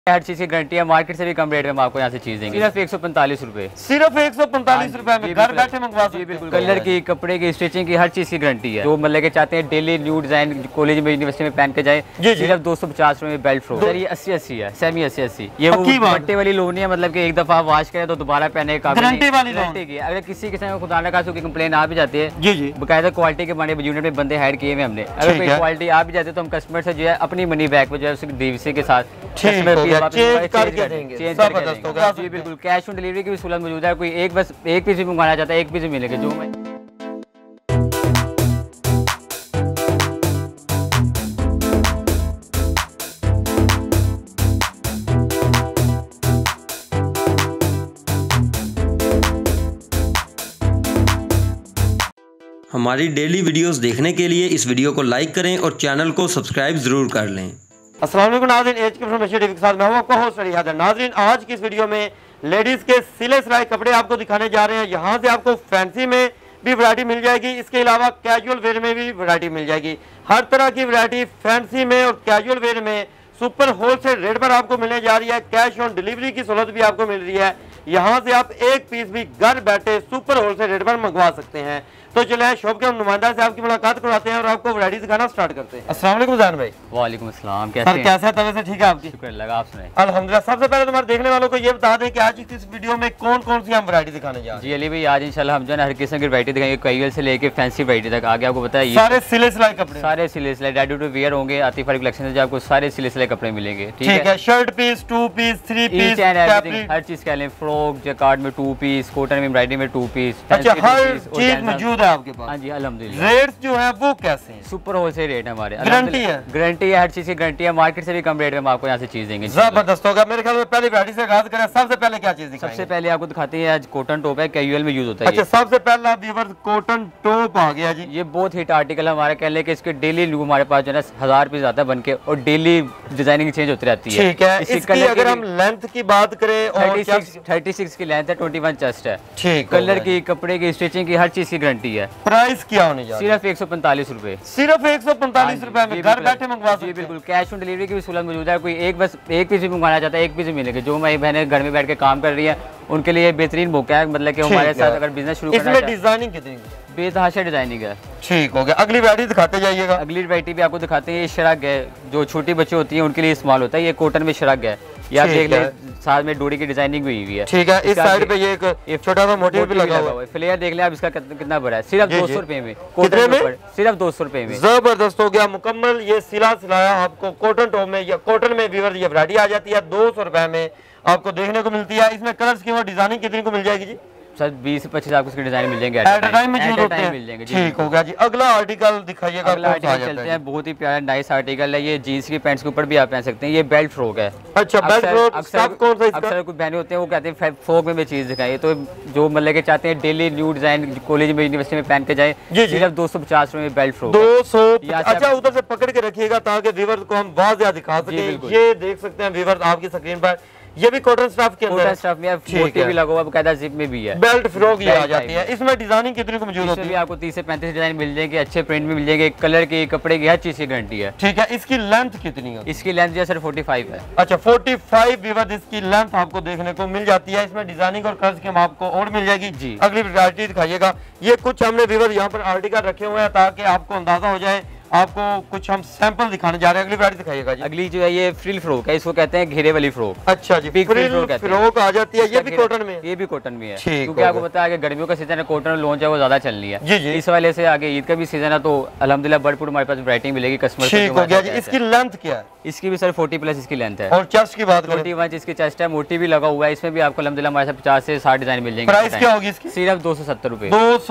हर चीज की गारंटी है, मार्केट से भी कम रेट में हम आपको यहाँ से चीज देंगे। सिर्फ 145 रुपए, सिर्फ 145 रुपए में घर बैठे मंगवा सकते हैं। बिल्कुल, कलर की, कपड़े की, स्टिचिंग की, हर चीज की गारंटी है। जो मतलब के चाहते हैं डेली न्यू डिजाइन कॉलेज में, यूनिवर्सिटी में पहन के जाए, सिर्फ 250 रुपए में बेल्ट फ्रो। सर ये 80-80 है, सेमी 80-80। ये वो बट्टे वाली लोन है, मतलब की एक दफा वॉश करे तो दोबारा पहने का गारंटी वाली की। अगर किसी किस्म खुदा न खास्ता कंप्लेन आ भी जाती है, जी बकायदा क्वालिटी के बने यूनिट में बंदे हायर किए हुए हमने। अगर कोई क्वालिटी आ भी जाती है तो हम कस्टमर से जो है अपनी मनी बैक पे जो है उसकी डीवीसी के साथ चेंज करके देंगे। जबरदस्त होगा जी, बिल्कुल। कैश ऑन डिलीवरी की भी सहूलत मौजूद है। कोई एक बस एक पीस भी मंगवाना चाहता है, एक पीस मिलेगा। जो मैं हमारी डेली वीडियोस देखने के लिए इस वीडियो को लाइक करें और चैनल को सब्सक्राइब जरूर कर लें। अस्सलाम वालेकुम नाज़रीन, एच के इन्फॉर्मेशन टीवी के साथ मैं हूं आपका होस्ट अली हैदर। नाज़रीन, आज की इस वीडियो में लेडीज के सिले सिलाई कपड़े आपको दिखाने जा रहे हैं। यहाँ से आपको फैंसी में भी वैरायटी मिल जाएगी, इसके अलावा कैजुअल वेयर में भी वैरायटी मिल जाएगी। हर तरह की वैरायटी फैंसी में और कैजुअल वेयर में सुपर होलसेल रेट पर आपको मिलने जा रही है। कैश ऑन डिलीवरी की सहूलत भी आपको मिल रही है। यहाँ से आप एक पीस भी घर बैठे सुपर होलसेल रेट पर मंगवा सकते हैं। तो चले शॉप के नुमाइंदा से आपकी मुलाकात करवाते हैं और आपको वैरायटी दिखाना स्टार्ट करते हैं। अस्सलाम वालेकुम जान भाई। वालेकुम अस्सलाम, कैसे हैं? कैसे तबीयत से ठीक है आपकी? शुक्र लगा, आप सुनाए? अल्हम्दुलिल्लाह। सबसे पहले तुम्हारे देखने वालों को ये बता दें कि आज इस वीडियो में कौन कौन सी हम वैरायटी दिखाने जा रहे हैं। जी अली भाई, आज इंशाल्लाह हम जो है हर किस्म की वैरायटी दिखाएंगे, कैजुअल से लेके फैंसी वैरायटी तक। आगे आपको बताया सारे सिले सिलाई कपड़े, सारे सिले सिलाई रेडी टू वियर होंगे। आतिफ वाली कलेक्शन से आपको सारे सिले सिलाई कपड़े मिलेंगे। ठीक है, शर्ट पीस, 2 पीस, 3 पीस, हर चीज कह लें। फ्रॉक, जैकार्ड में 2 पीस, कॉटन में एम्ब्रॉयडरी में 2 पीस। अच्छा, हर चीज मौजूद है आपके पास? हाँ जी अल्हम्दुलिल्लाह। रेट जो है वो कैसे हैं? सुपर होलसेल रेट है हमारे। गारंटी है? गारंटी है, हर चीज की गारंटी है। मार्केट से भी कम रेट में हम आपको यहाँ से चीज देंगे। जबरदस्त होगा। मेरे ख्याल में पहले वैरायटी से आगाज करें। सबसे पहले क्या चीज दिखाएंगे? सबसे पहले आपको दिखाते हैं आज कॉटन टॉप है, कैजुअल में यूज होता है। अच्छा, सबसे पहला व्यूअर्स कॉटन टॉप आ गया जी। ये बहुत हिट आर्टिकल है हमारा। कह लें कि इसके डेली लुक हमारे पास जो है 1000 पीस आता है बन के, और डेली डिजाइनिंग चेंज होती रहती है। ठीक है, इसकी अगर हम लेंथ की बात करें, 36 की लेंथ है, 21 चेस्ट है। ठीक, कलर की, कपड़े की, स्टिचिंग की, हर चीज की गारंटी है। प्राइस क्या होने जा रहा है? सिर्फ 145 रुपए, सिर्फ 145 रुपए में घर बैठे मंगवा सकते हैं। बिल्कुल, कैश ऑन डिलीवरी की भी सहूलत मौजूद है। कोई एक बस एक पीस भी मंगवाना चाहता है, एक पीस भी मिलेगा। जो हमारी बहनें घर में बैठ के काम कर रही है उनके लिए बेहतरीन मौका है। मतलब कि हमारे साथ अगर बिजनेस शुरू करना है। इसमें डिजाइनिंग कितनी बेतहाशा डिजाइनिंग है। ठीक हो गया। अगली वैरायटी दिखाते जाइएगा। अगली वैरायटी भी आपको दिखाते हैं। ये शरग है, जो छोटी बच्ची होती है उनके लिए इस्तेमाल होता है। ये कॉटन में शरग है, ये आप देख ले, साथ में डोरी की डिजाइनिंग भी हुई है। ठीक है, इस साइड पे ये एक छोटा सा मोटिव भी लगा हुआ है। फ्लेयर देख ले आप, इसका कितना बड़ा है। सिर्फ 200 रुपए में। कितने में? सिर्फ 200 रुपए में। जबरदस्त हो गया। मुकम्मल ये सिला सिलाया आपको कॉटन टॉप में या कॉटन में व्यूअर ये वैरायटी आ जाती है। 200 रुपए में आपको देखने को मिलती है। इसमें कलर्स की और डिजाइनिंग कितनी को मिल जाएगी जी? सर 20 से 25 आपको इसके डिजाइन मिल जाएंगे। एट टाइम मिल जाएंगे। ठीक हो गया जी। अगला आर्टिकल दिखाइएगा। अगला आर्टिकल चलते हैं। बहुत ही प्यारा नाइस आर्टिकल है ये। जीन्स की पैंट्स के ऊपर भी आप पहन सकते हैं। ये बेल्ट फ्रॉक है। अच्छा, बेल्ट फ्रॉक स्टफ कौन सा इसका? अक्सर कुछ बहने होते हैं वो कहते हैं फ्रॉक में भी चीज दिखाइए, तो जो मतलब के चाहते हैं डेली न्यू डिजाइन कॉलेज में, यूनिवर्सिटी में पहन के जाए, सिर्फ 250 रुपए में बेल्ट फ्रॉक। 200। अच्छा, उधर से पकड़ के रखिएगा ताकि व्यूअर्स को हम वाज़ेह दिखा सकें। ये देख सकते हैं व्यूअर्स आपकी स्क्रीन पर। ये भी कॉटन स्टफ के अंदर, स्टफ में मोटी भी लगा हुआ, बकायदा जिप में भी है। बेल्ट फ्रॉक ये आ जाती है। इसमें डिजाइनिंग कितनी को मौजूद होती है? आपको 30 से 35 डिजाइन मिल जाएंगे। अच्छे प्रिंट में मिल जाएंगे। कलर की, कपड़े की, हर चीज की गारंटी है। ठीक है, इसकी लेंथ कितनी है? इसकी लेंथ जो है सर 45 है। अच्छा, 45 व्यूअर्स इसकी लेंथ आपको देखने को मिल जाती है। इसमें डिजाइनिंग और कलर्स की हम आपको और मिल जाएगी जी। अगली वैरायटी दिखाइएगा। ये कुछ हमने व्यूअर्स यहाँ पर आर्टिकल रखे हुए हैं ताकि आपको अंदाजा हो जाए। आपको कुछ हम सैंपल दिखाने जा रहे हैं। अगली वैरायटी दिखाइएगा जी। अगली जो है ये फ्रिल फ्रॉक है, इसको कहते हैं घेरे वाली फ्रॉक। अच्छा जी, फ्रिल फ्रॉक आ जाती है। ये भी कॉटन में? ये भी कॉटन में है, क्योंकि आपको पता है कि गर्मियों का सीजन है, कॉटन लॉन्च है वो ज्यादा चल रही है जी जी। इस वाले से आगे ईद का भी सीजन है, तो अल्हम्दुलिल्लाह भरपूर हमारे पास वैरायटी मिलेगी कस्टमर को। इसकी लेंथ क्या है? इसकी भी सर 40 प्लस इसकी लेंथ है। और चेस्ट की बात करें? 41 इसकी चेस्ट है, मोटी भी लगा हुआ है। इसमें भी आपको अल्हम्दुलिल्लाह हमारे 50 से 60 डिजाइन मिल जाएंगे। प्राइस क्या होगी इसकी? सिर्फ 270 रुपए।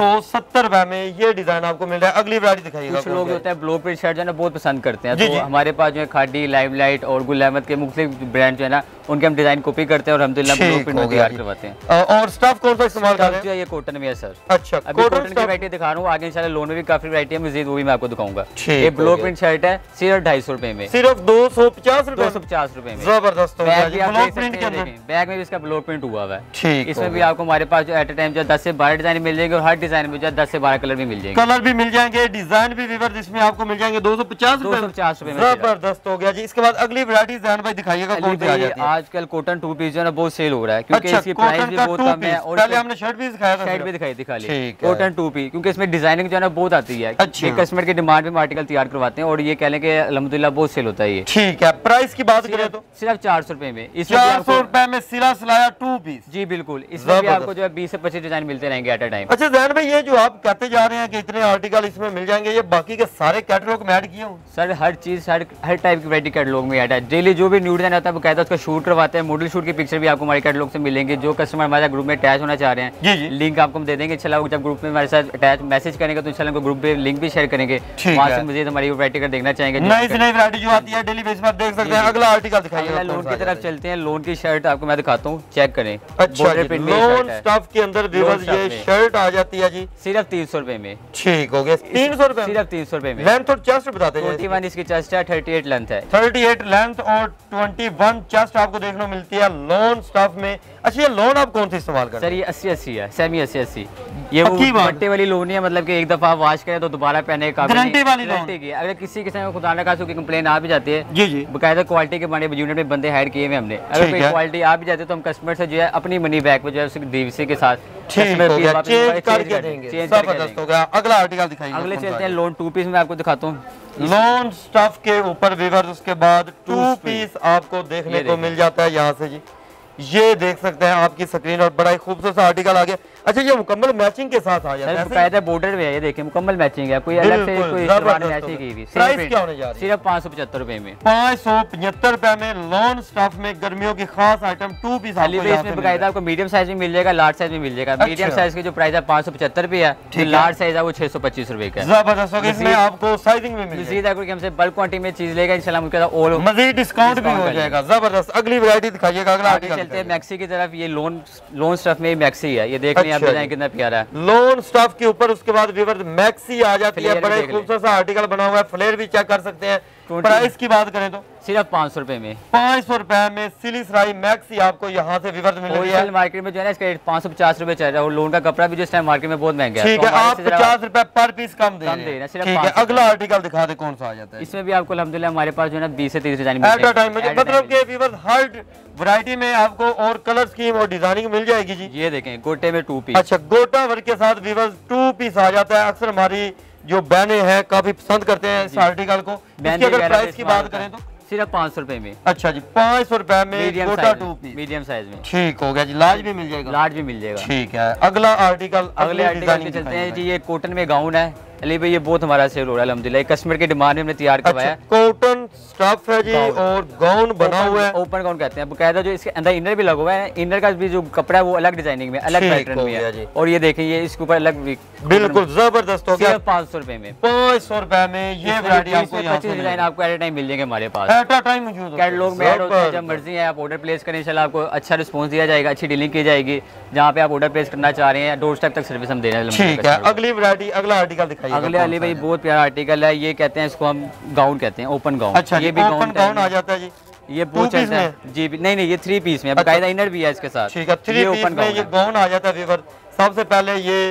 270 रुपए में ये डिजाइन आपको मिल रहा है। अगली वैरायटी दिखाइएगा। कुछ लोग होता है ब्लो प्रिंट शर्ट जो है बहुत पसंद करते हैं, तो हमारे पास जो है खादी, लाइमलाइट और गुल अहमद के मुख्तलिफ ब्रांड जो है ना, उनके हम डिजाइन कॉपी करते हैं और अल्हम्दुलिल्लाह ब्लो प्रिंट में तैयार करवाते हैं। और स्टफ कौन सा इस्तेमाल कर रहे हैं? ये कॉटन में है सर। अच्छा, अभी कॉटन की वैरायटी दिखा रहा हूँ। आगे इंशाल्लाह लोन में भी काफी वैरायटी है, मजीद वो भी मैं आपको दिखाऊंगा। ये ब्लो प्रिंट शर्ट है, सिर्फ 250 रुपए में। सिर्फ 250 रुपए? 250 रुपए में। जबरदस्त। बैग में भी इसका ब्लो प्रिंट हुआ हुआ है। इसमें भी आपको हमारे पास जो एट ए टाइम जो 10 से 12 डिजाइन मिल जाएंगे और हर डिजाइन में जो 10 से 12 कलर भी मिल जाएंगे। कलर भी मिल जाएंगे, डिजाइन भी व्यूअर्स इसमें आपको आपको मिल जाएंगे 250 रुपए में। जबरदस्त हो गया जी। इसके बाद अगली वैरायटी जैन भाई दिखाइएगा कौन सी आ जाती है? आजकल कॉटन टू पीस जो है बहुत सेल हो रहा है क्योंकि इसकी प्राइस भी बहुत कम है और पहले हमने शर्ट भी दिखाया था, शर्ट भी दिखा ली कॉटन टू पीस, क्योंकि इसमें डिजाइनिंग जो है ना बहुत आती है। कस्टमर की डिमांड पे आर्टिकल तैयार करवाते हैं और ये कह लें कि अल्हम्दुलिल्लाह बहुत सेल होता है ये। ठीक है, प्राइस की बात करें तो सिर्फ 400 रुपए में। 400 रुपए में सिला सिलाया टू पीस। जी बिल्कुल, इसमें भी आपको जो है 20 से 25 डिजाइन मिलते रहेंगे एट अ टाइम। अच्छा जैन भाई, ये जो आप कहते जा रहे हैं कि इतने आर्टिकल इसमें मिल जाएंगे, ये बाकी के सारे कैटलॉग में ऐड किए हूँ? सर हर चीज हर टाइप की वैरायटी कैटलॉग में ऐड है। डेली जो भी न्यू डिजाइन आता है वो कहता है उसका शूट करवाते हैं। मॉडल शूट की पिक्चर भी आपको हमारे कैटलॉग से मिलेंगे। जो कस्टमर हमारे ग्रुप में अटैच होना चाह रहे हैं जी जी, लिंक आपको हम दे देंगे। इंशाल्लाह जब ग्रुप में हमारे साथ अटैच मैसेज करेंगे तो इंशाल्लाह ग्रुप पे लिंक भी शेयर करेंगे, वहाँ से मजीद हमारी वैरायटी का देखना चाहेंगे। नई से नई वैरायटी जो आती है डेली बेस पर देख सकते हैं। अगला आर्टिकल दिखाइए। लोन की तरफ चलते हैं। लोन की शर्ट आपको मैं दिखाता हूँ, चेक करें। अच्छा, लोन स्टफ के अंदर ये शर्ट आ जाती है जी, सिर्फ 300 रुपए में। ठीक हो गया, 300 रुपए, सिर्फ 300 रुपए में। लेंथ और चेस्ट बताते हैं। 41 इसकी चेस्ट है, 38 लेंथ है। 38 लेंथ और 21 चेस्ट आपको देखने को मिलती है लोन स्टफ में। अच्छा, ये लोन आप कौन सी इस्तेमाल करते हैं? सर ये 80-80 है, सेमी 80-80। ये वो मट्टे वाली लोन है, मतलब कि एक दफा वॉश करें तो दोबारा पहने का गारंटी वाली लोन की। अगर किसी किस्म में खुदा न खासा की कंप्लेन आ भी जाती है जी जी, बकायदा क्वालिटी के बने यूनिट में बंदे हायर किए हुए हमने। अगर कोई क्वालिटी आ भी जाती है तो हम कस्टमर से जो है अपनी मनी बैक पे जो है उसकी डीवीसी के साथ चेंज करके देंगे। जबरदस्त हो गया। अगला आर्टिकल दिखाइए। अगले चलते हैं लोन टू पीस में आपको दिखाता हूँ। लोन स्टफ के ऊपर वीवर्स, उसके बाद टू पीस आपको देखने को मिल जाता है यहाँ से जी। ये देख सकते हैं आपकी स्क्रीन और बड़ा ही खूबसूरत सा आर्टिकल आ गया। अच्छा, ये मुकम्मल मैचिंग के साथ आ जाता है, बकायदा बॉर्डर में है। ये देखिए मुकम्मल मैचिंग है, कोई अलग से कोई ऐसी की हुई। प्राइस क्या होने जा रही है? सिर्फ 575 रुपए में। 575 रुपए में लोन स्टफ में गर्मियों की खास आइटम टू पीस। इसमें बकायदा आपको मीडियम साइज में मिल जाएगा, लार्ज साइज में मिल जाएगा। मीडियम साइज की जो प्राइस है 575 रुपए है, जो लार्ज साइज है वो 625 रुपए का। जबरदस्त होगा। इसमें आपको साइजिंग में मिल जाएगा। हमसे बल्क क्वांटिटी में चीज लेगा इंशाल्लाह और मजीद डिस्काउंट भी हो जाएगा। जबरदस्त। अगली वैरायटी दिखाइएगा। अगला आर्टिकल चलते हैं मैक्सी की तरफ। ये लोन स्टफ में मैक्सी है, ये देख लें आप डिजाइन कितना प्यारा है। लोन स्टफ के ऊपर उसके बाद व्यूअर्स मैक्सी आ जाती है। बड़ा खूबसूरत सा आर्टिकल बना हुआ है, फ्लेयर भी चेक कर सकते हैं। प्राइस की बात करें तो सिर्फ 500 रुपए में। 500 रुपए में सिली सराई मैक्सी आपको यहाँ से व्यूअर्स मिल रही है। मार्केट में जो है ना इसका रेट 550 रुपए चल रहा है और लोन का कपड़ा भी जिस टाइम मार्केट में बहुत महंगा है। ठीक है, आप 50 रुपए पर पीस कम दे रहे हैं। सिर्फ ठीक है, अगला आर्टिकल दिखा दे कौन सा आ जाता है। इसमें भी आपको अल्हम्दुलिल्लाह हमारे पास जो है ना 20 से 30 डिजाइन मतलब के व्यूअर्स हर वैरायटी में आपको और कलर स्कीम और डिजाइनिंग मिल जाएगी जी। ये देखें गोटे में टू पीस। अच्छा, गोटा वर्क के साथ व्यूअर्स टू पीस आ जाता है। अक्सर हमारी जो बहनें हैं काफी पसंद करते हैं इस आर्टिकल को। इसकी अगर प्राइस की बात करें तो सिर्फ 500 रुपए में। अच्छा जी, 500 रुपए में गोटा टू पीस मीडियम साइज में। ठीक हो गया जी। लार्ज भी मिल जाएगा? लार्ज भी मिल जाएगा। ठीक है, अगला आर्टिकल। अगले आर्टिकल पे चलते हैं जी। ये कॉटन में गाउन है अली भाई, ये बहुत हमारा सेल हो रहा है अल्हम्दुलिल्लाह। कस्टमर की डिमांड में हमने तैयार करवाया। कॉटन स्टफ है जी और गाउन बना हुआ है। ओपन गाउन कहते हैं बकायदा। जो इसके अंदर इनर भी लगा हुआ है, इनर का भी जो कपड़ा है वो अलग डिजाइनिंग में, अलग पैटर्न में है। और ये देखें ये इसके ऊपर अलग बिल्कुल जबरदस्त हो गया। 500 रुपए में। 500 रुपए में ये वैरायटी आपको 25 डिजाइन आपको एट अ टाइम मिल जाएंगे हमारे पास। एट अ टाइम मौजूद कैटलॉग में ऐड होता है, जब मर्जी है आप ऑर्डर प्लेस करें, इंशाल्लाह आपको अच्छा रिस्पांस दिया जाएगा, अच्छी डीलिंग की जाएगी। जहाँ पे आप ऑर्डर प्लेस करना चाह रहे हैं डोर स्टेप तक सर्विस हम दे रहे हैं। ठीक है, अगली वैरायटी। अगला आर्टिकल दिखाइए। अगले अली भाई बहुत प्यारा आर्टिकल है। ये कहते हैं इसको हम गाउन कहते हैं, ओपन गाउन। अच्छा, ये भी ओपन गाउन आ जाता है जी। ये बहुत चलता है जी। नहीं ये 3 पीस में बकायदा इनर भी है इसके साथ। ठीक है, 3 पीस में ये गाउन आ जाता है व्यूअर। सबसे पहले ये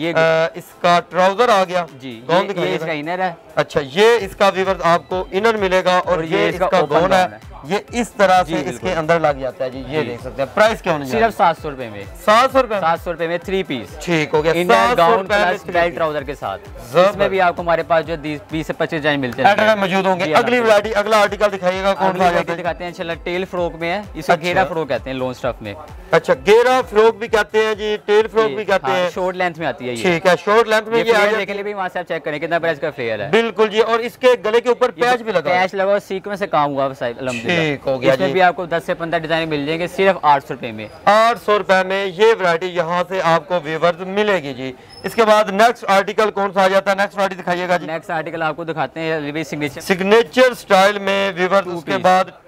इसका ट्राउजर आ गया जी। ये इसका इनर है। अच्छा, ये इसका व्यूअर आपको इनर मिलेगा और ये इसका गाउन है। ये इस तरह से इसके अंदर लग जाता है जी। ये देख सकते हैं। प्राइस क्या होने जा रहा है? सिर्फ 700 रुपए में। 700 रुपए में 3 पीस। ठीक हो गया। Inner gown plus belt trouser के साथ। इसमें भी आपको हमारे पास जो 20 से 25 डिजाइन मिलते हैं मौजूद होंगे। अगली वैरायटी। अगला आर्टिकल दिखाइएगा कौन सा दिखाते हैं। चलो टेल फ्रॉक में है, इसको घेरा फ्रॉक कहते हैं लोन स्टफ में। अच्छा, घेरा फ्रॉक भी कहते हैं जी, टेल फ्रॉक भी कहते हैं। शॉर्ट लेंथ में आती है ये। ठीक है, शॉर्ट लेंथ में ये देख ले भी वहां से आप चेक करें कितना प्राइस का फ्लेयर है। बिल्कुल जी। और इसके गले के ऊपर पैच भी लगा, पैच लगा, सीक्वेंस से काम हुआ अल्हम्दुलिल्लाह। ठीक हो गया। इसमें भी आपको 10 से 15 डिजाइन मिल जाएंगे सिर्फ 800 रुपए में। 800 रुपए में ये वैरायटी यहाँ से आपको व्यूअर्स मिलेगी जी। इसके बाद नेक्स्ट आर्टिकल कौन सा आ जाता है? नेक्स्ट वैरायटी दिखाइएगा जी। नेक्स्ट आर्टिकल आपको दिखाते हैं सिग्नेचर स्टाइल में व्यूअर्स। उसके बाद टू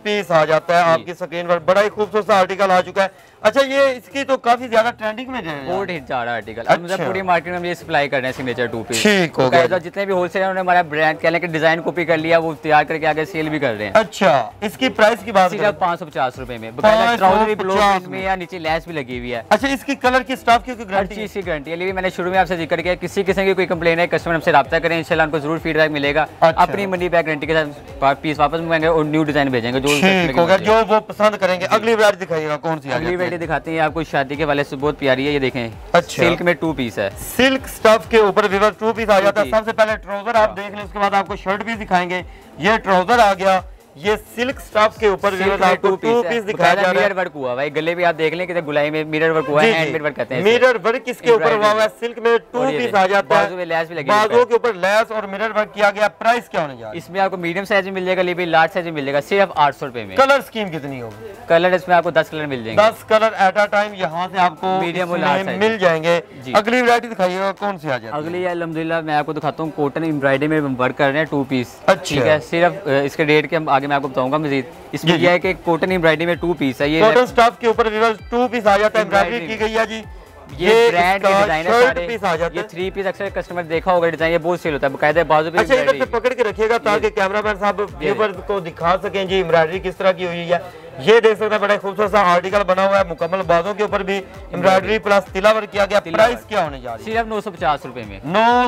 पीस आ जाता है आपकी स्क्रीन पर। बड़ा ही खूबसूरत सा आर्टिकल आ चुका है। अच्छा, ये इसकी तो काफी ज्यादा ट्रेंडिंग में है, बहुत हिट जा रहा है आर्टिकल। अब मतलब पूरी मार्केट में हम ये सप्लाई कर रहे हैं सिग्नेचर 2 पीस। ठीक हो गया। जितने भी होलसेलर उन्होंने हमारा ब्रांड कहने के डिजाइन कॉपी कर लिया, वो तैयार करके आगे सेल भी कर रहे हैं। अच्छा, इसकी प्राइस की बात सिर्फ 550 रुपए में, ट्राउजर में या नीचे लैस भी लगी हुई है। अच्छा, इसकी कलर की स्टाफ की गारंटी, चीज की गारंटी है। मैंने शुरू में आपसे जिक्र किया, किसी किस्म की कोई कंप्लेन है कस्टमर हमसे राब्ता करें, इंशाल्लाह उनको जरूर फीडबैक मिलेगा। अपनी मनी बैक गारंटी के साथ पीस वापस मंगाएंगे और न्यू डिजाइन भेजेंगे जो वो पसंद करेंगे। अगली वैरायटी दिखाइएगा, कौन सी अगली वैरायटी दिखाते हैं आपको, शादी के वाले से बहुत प्यारी है, ये देखें। अच्छा, सिल्क में 2 पीस है, सिल्क स्टफ के ऊपर विवर 2 पीस आ जाता है। सबसे पहले ट्राउजर आप देख लें, उसके बाद आपको शर्ट भी दिखाएंगे। ये ट्राउजर आ गया, ये सिल्क स्टफ के ऊपर आपको 2 पीस दिखाया जा रहा है। मिरर वर्क हुआ भाई, गले भी आप देख लें कितने गुलाई में मिरर वर्क हुआ है, हैंडमेड वर्क कहते हैं। मिरर वर्क इसके ऊपर हुआ है, सिल्क में 2 पीस आ जाता है, बाजू में लैस भी लगी, बाजुओं के ऊपर लैस और मिरर वर्क किया गया। प्राइस क्या होने जा रहा है? इसमें आपको मीडियम साइज में मिल जाएगा, लेकिन लार्ज साइज में मिलेगा सिर्फ 800 रुपए में। कलर स्कीम कितनी होगी? कलर इसमें आपको 10 कलर मिल जाएंगे, 10 कलर एट अ टाइम यहाँ से आपको मीडियम और लार्ज मिल जाएंगे। अगली वैरायटी दिखाइएगा, कौन सी आ जाएगी? अगली अल्हम्दुलिल्लाह मैं आपको दिखाता हूँ, कॉटन एम्ब्रॉयडरी में वर्क कर रहे हैं 2 पीस। अच्छा, ठीक है, सिर्फ इसके रेट के आगे मैं आपको बताऊंगा मजीद। इसमें यह है कि कॉटन एम्ब्रॉयडरी में 2 पीस है, ये कॉटन स्टफ के ऊपर 2 पीस आ जाता है, एम्ब्रॉयडरी की गई है जी। ये ब्रांड के डिजाइन है सारे, पीस आ जाते हैं। ये 3 पीस अक्सर कस्टमर देखा होगा डिजाइन, ये बहुत सेल होता है बकायदा बाजू पे। अच्छा, इधर से पकड़ के रखिएगा ताकि कैमरामैन साहब व्यूअर्स को दिखा सकें जी एम्ब्रॉयडरी किस तरह की हुई है। ये देख सकते हैं, बड़ा खूबसूरत सा आर्टिकल बना हुआ है, मुकम्मल बाजों के ऊपर भी एम्ब्रॉयडरी प्लस तिला वर्क किया गया। प्राइस क्या होने जा रही है? सिर्फ 950 रुपए में।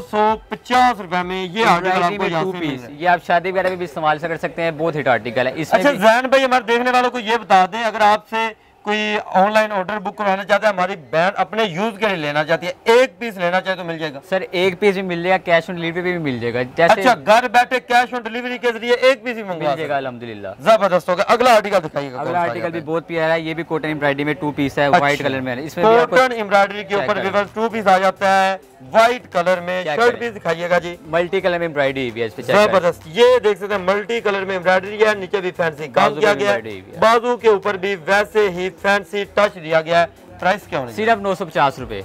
950 रुपए में ये आर्टिकल आपको यहाँ से पीस, ये आप शादी वगैरह में भी इस्तेमाल कर सकते हैं, बहुत हिट आर्टिकल है। अच्छा जैन भाई, हमारे देखने वालों को ये बता दें, अगर आपसे कोई ऑनलाइन ऑर्डर बुक करवाना चाहता है, हमारी बहन अपने यूज के लिए लेना चाहती है, 1 पीस लेना चाहे तो मिल जाएगा? सर 1 पीस भी मिल जाएगा, कैश ऑन डिलीवरी भी मिल जाएगा। जैसे अच्छा, घर बैठे कैश ऑन डिलीवरी के जरिए 1 पीस भी मिल जाएगा, अल्हम्दुलिल्लाह। जबरदस्त होगा। अगला आर्टिकल दिखाइएगा। अगला आर्टिकल भी बहुत प्यारा है, ये भी कॉटन एम्ब्रॉयडरी में 2 पीस है, व्हाइट कलर में। इसमें कॉटन एम्ब्रॉयडरी के ऊपर 2 पीस आ जाता है, व्हाइट कलर में। शर्ट पीस दिखाइएगा जी, मल्टी कलर में एम्ब्रॉयडरी भी है, जबरदस्त। ये देख सकते हैं, मल्टी कलर में एम्ब्रॉयडरी है, नीचे भी फैंसी काम किया गया है, बाजू के ऊपर भी वैसे ही फैंसी टच दिया गया है। प्राइस क्या होने? सिर्फ 950 रुपए,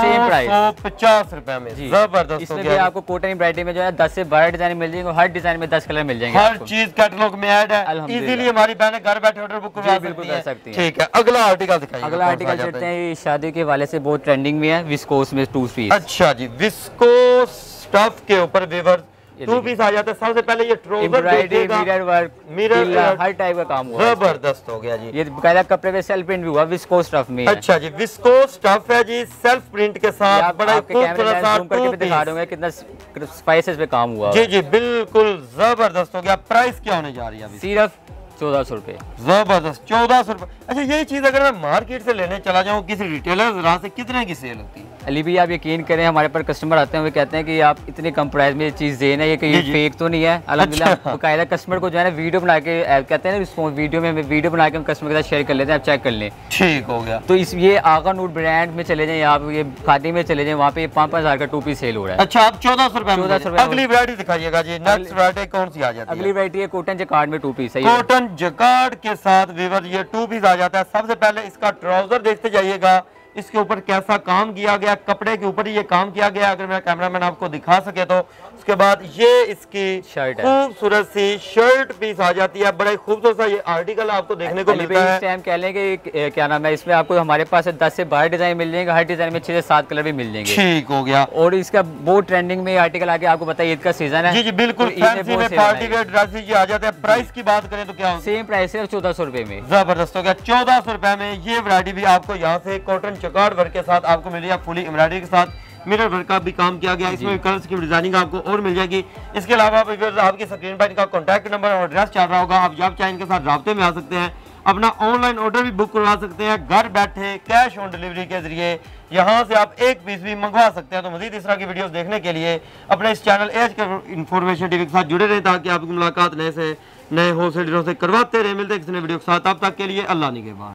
950 रुपए में। जबरदस्त। इसमें भी आपको कॉटन एम्ब्रॉयडरी में जो है 10 से 12 डिजाइन मिल जाएंगे, हर डिजाइन में 10 कलर मिल जाएंगे, हर चीज कैटलॉग में ऐड है। इजीली हमारी बहनें घर बैठे ऑर्डर बुक करवा सकती हैं। ठीक है, अगला आर्टिकल दिखाइए। अगला आर्टिकल चलते हैं, शादी के वाले से बहुत ट्रेंडिंग में है, विस्कोस में 2 पीस। अच्छा जी, विस्कोस स्टफ के ऊपर विवर 2 पीस आ जाता है। सबसे पहले ये ट्राउजर, मिरर वर्क, मिरर हर टाइप का काम हुआ, जबरदस्त हो गया जी। ये बकायदा कपड़े पे सेल्फ प्रिंट भी हुआ, विस्कोस स्टफ में। अच्छा जी, विस्कोस स्टफ है जी, सेल्फ प्रिंट के साथ। बड़ा खूबसूरत सा करके दिखा दूंगा कितना स्पाइसेस पे काम हुआ। जी जी, बिल्कुल जबरदस्त हो गया। प्राइस क्या होने जा रही है? सिर्फ 1400 रुपए। जबरदस्त, 1400 रुपए। अच्छा, यही चीज अगर मैं मार्केट से लेने चला जाऊँ किसी रिटेलर से, कितने की सेल होती है? अली भी आप यकीन करें, हमारे पर कस्टमर आते हैं, वो कहते हैं कि आप इतने कम प्राइस में ये चीज़ देना, ये कहीं फेक तो नहीं है। अल्हम्दुलिल्लाह बकायदा कस्टमर को जो है ना वीडियो बना के कहते हैं ना, वीडियो में वीडियो बना के हम कस्टमर के साथ शेयर कर लेते हैं, आप चेक कर लें। ठीक हो गया। तो इस ये आगा नूट ब्रांड में चले जाएं, आप ये खादी में चले जाएं, वहाँ पे 5,000 का 2 पीस सेल हो रहा है। अच्छा, आप 1400 रुपए। 1400 रुपए। अगली वैरायटी दिखाइएगा जी। नेक्स्ट वैरायटी कौन सी आ जाती है? अगली वैरायटी है कॉटन जकार्ड में 2 पीस है। कॉटन जकार्ड के साथ विवर ये 2 पीस आ जाता है। सबसे पहले इसका ट्राउजर देखते जाइएगा, इसके ऊपर कैसा काम किया गया, कपड़े के ऊपर ही ये काम किया गया, अगर मेरा कैमरामैन आपको दिखा सके तो। उसके बाद ये इसकी शर्ट खूबसूरत सी शर्ट पीस आ जाती है। बड़ा ही खूबसूरत सा ये आर्टिकल आपको देखने को मिलता है। इस टाइम कह लें कि क्या नाम है, इसमें आपको हमारे पास 10 से 12 डिजाइन मिल जाएंगे, हर डिजाइन में 6 से 7 कलर भी मिल जाएंगे। ठीक हो गया। और इसका बहुत ट्रेंडिंग में आर्टिकल आके आपको पता है, ईद का सीजन है। जी जी, बिल्कुल फैंसी में पार्टी वेयर ड्रेसेस आ जाते हैं। प्राइस की बात करें तो क्या सेम प्राइस है, 1400 रुपए में। जबरदस्त हो गया। 1400 रुपए में ये वैरायटी भी आपको यहाँ से कॉटन जकार्ड वर्क के साथ आपको मिल रही है, फुली एम्ब्रॉयडरी के साथ मिरर वर्क का भी काम किया गया। इसमें कलर्स की डिजाइनिंग आपको और मिल जाएगी। इसके अलावा आपकी स्क्रीन पर इनका कॉन्टैक्ट नंबर और एड्रेस चल रहा होगा, आप जब चाहे इनके साथ राब्ते में आ सकते हैं, अपना ऑनलाइन ऑर्डर भी बुक करवा सकते हैं, घर बैठे कैश ऑन डिलीवरी के जरिए यहाँ से आप 1 पीस भी मंगवा सकते हैं। तो मजीद इस तरह की वीडियोस देखने के लिए अपने इस चैनल एज के इन्फॉर्मेशन टीवी के साथ जुड़े रहें, ताकि आपकी मुलाकात नए होलसेलरों से करवाते रहे। मिलते हैं किसी नए वीडियो के साथ, तब तक के लिए अल्लाह निगहबान।